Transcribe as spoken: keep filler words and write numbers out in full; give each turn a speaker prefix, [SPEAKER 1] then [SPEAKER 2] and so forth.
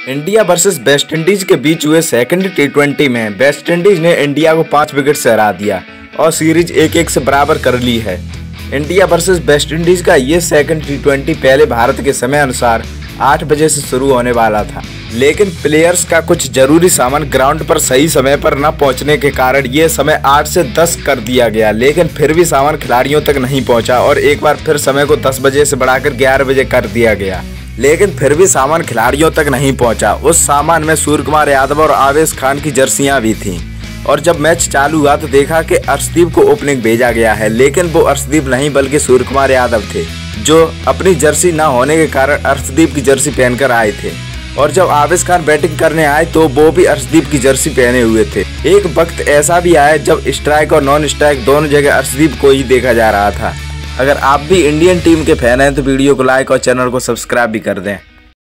[SPEAKER 1] India versus West Indies के बीच हुए सेकंड टी ट्वेंटी में वेस्ट इंडीज ने इंडिया को पाँच विकेट से हरा दिया और सीरीज एक एक से बराबर कर ली है। इंडिया वर्सेस वेस्ट इंडीज का ये सेकंड टी ट्वेंटी पहले भारत के समय अनुसार आठ बजे से शुरू होने वाला था, लेकिन प्लेयर्स का कुछ जरूरी सामान ग्राउंड पर सही समय पर न पहुंचने के कारण ये समय आठ से दस कर दिया गया। लेकिन फिर भी सामान खिलाड़ियों तक नहीं पहुंचा और एक बार फिर समय को दस बजे से बढ़ाकर ग्यारह बजे कर दिया गया, लेकिन फिर भी सामान खिलाड़ियों तक नहीं पहुंचा। उस सामान में सूर्य कुमार यादव और आवेश खान की जर्सियां भी थीं। और जब मैच चालू हुआ तो देखा कि अर्शदीप को ओपनिंग भेजा गया है, लेकिन वो अर्शदीप नहीं बल्कि सूर्य कुमार यादव थे, जो अपनी जर्सी ना होने के कारण अर्शदीप की जर्सी पहनकर आए थे। और जब आवेश खान बैटिंग करने आए तो वो भी अर्शदीप की जर्सी पहने हुए थे। एक वक्त ऐसा भी आया जब स्ट्राइक और नॉन स्ट्राइक दोनों जगह अर्शदीप को ही देखा जा रहा था। अगर आप भी इंडियन टीम के फैन हैं तो वीडियो को लाइक और चैनल को सब्सक्राइब भी कर दें।